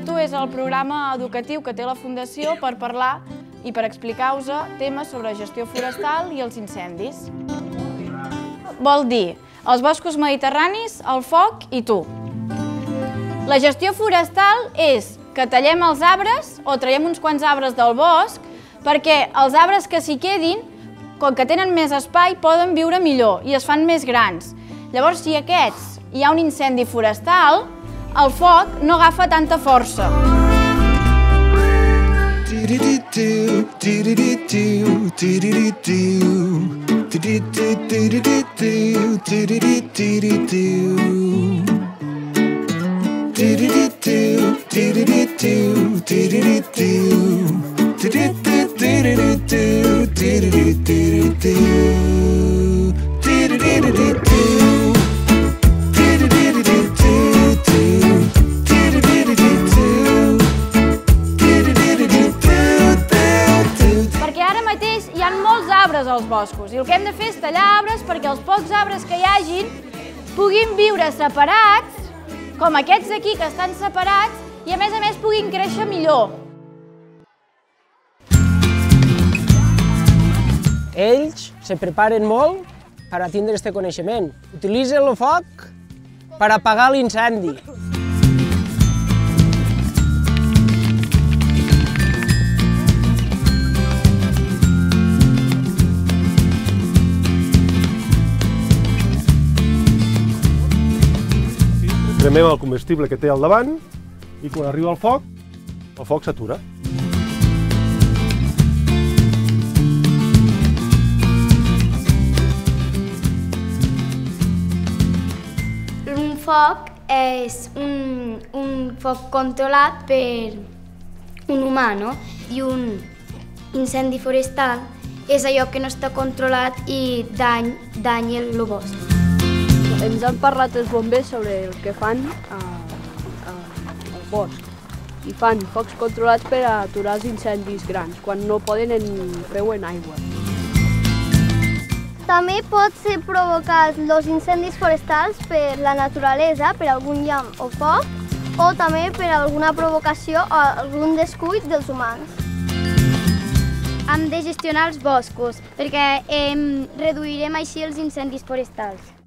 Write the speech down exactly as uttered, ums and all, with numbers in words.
Alerto és el programa educatiu que té la Fundació per parlar i per explicar-vos temes sobre gestió forestal i els incendis. Vol dir els boscos mediterranis, el foc i tu. La gestió forestal és que tallem els arbres o traiem uns quants arbres del bosc perquè els arbres que s'hi quedin, com que tenen més espai, poden viure millor i es fan més grans. Llavors, si aquests hi ha un incendi forestal, el foc no agafa tanta força. Hi ha molts arbres als boscos i el que hem de fer és tallar arbres perquè els pocs arbres que hi hagin puguin viure separats, com aquests d'aquí que estan separats, i a més a més puguin créixer millor. Ells se preparen molt per a tindre aquest coneixement. Utilitzen el foc per apagar l'incendi. Cremem el combustible que té al davant i quan arriba el foc, el foc s'atura. Un foc és un, un foc controlat per un humà, no? I un incendi forestal és allò que no està controlat i dany, danya el bosc. Ens han parlat els bombers sobre el que fan a, a, al bosc i fan focs controlats per a aturar els incendis grans quan no poden en peu en aigua. També pot ser provocats els incendis forestals per la naturalesa, per algun llamp o foc, o també per alguna provocació o algun descuit dels humans. Hem de gestionar els boscos perquè eh, reduirem així els incendis forestals.